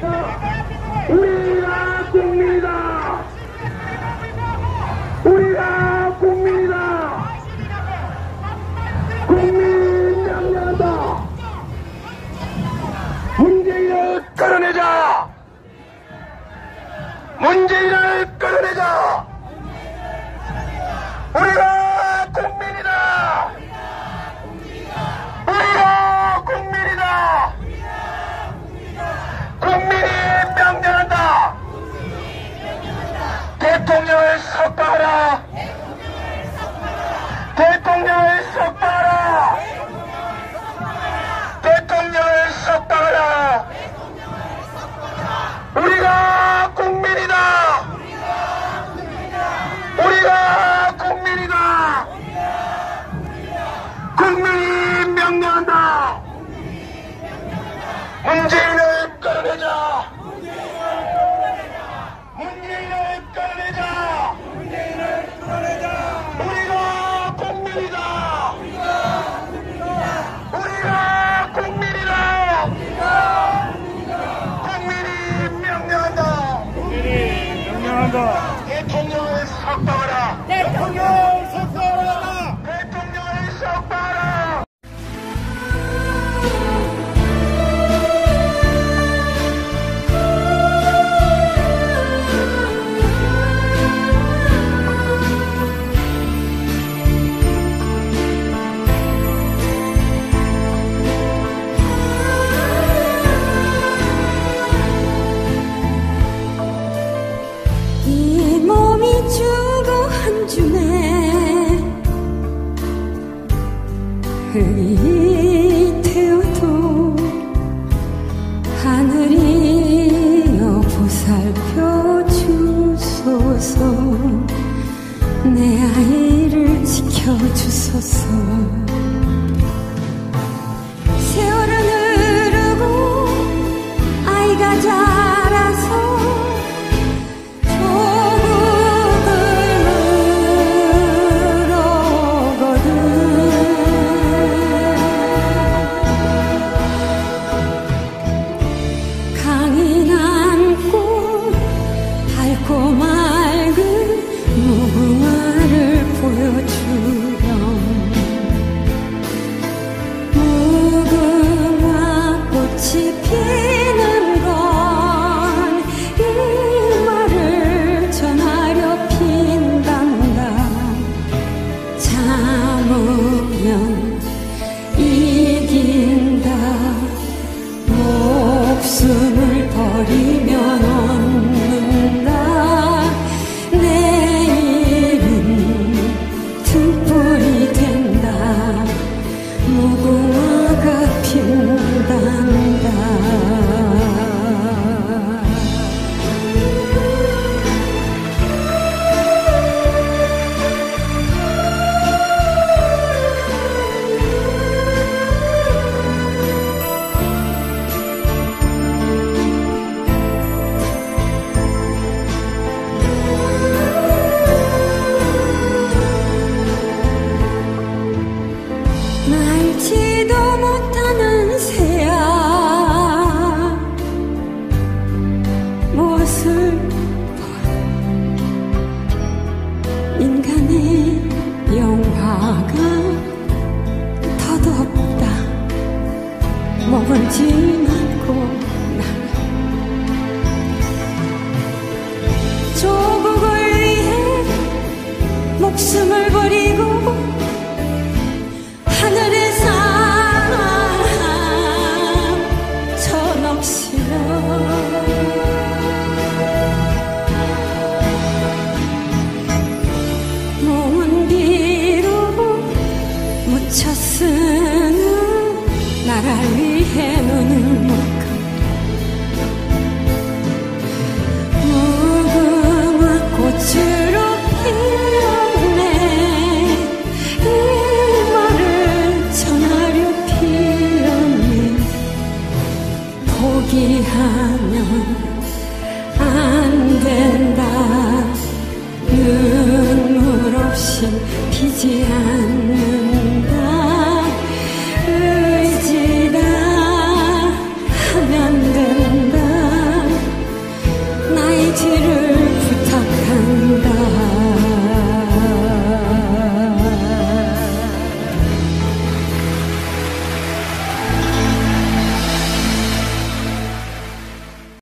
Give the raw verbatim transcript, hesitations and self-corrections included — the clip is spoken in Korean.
우리가 국민이다. 우리가 국민이다. 국민 명령한다. 문재인을 끌어내자. 문재인을 끌어내자. 우리가 국민이다. 우리가 국민이다. 국민이 명령한다. 대통령을 석방하라. 대통령을 석방하라. 대통령을 석방하라. 우리가 국민이다. 우리가 국민이다. 국민이 명령한다. 문재인을 끌어내자. 문재인을 끌어내자. 문재인을 끌어내자. 우리가 국민이다. 우리가 국민이다. 국민이 명령한다. 국민이 명령한다. 대통령을 석방하라. 대통령을 석방하라. 대통령을 석방하라. 이 몸이 죽어 한 줌에 흙이 되어도 하늘이여 보살펴 주소서. 내 아이를 지켜주소서. 세월은 흐르고 아이가 자라서 목숨을 버리면 얻는다. 내일은 등불이 된다. 무궁화가 핀단다. 날지도 못하는 새야 무엇을 봐. 인간의 영화가 더덥다. 먹을지 않고 나가 조국을 위해 목숨을 버리고 하늘의 사랑 천억시여. 몸은 비로 묻혀 쓰는 나라 위해 눈을 못 감아. 무궁화 꽃으로 피었네. 포기하면 안 된다. 눈물 없이 피지 않는다.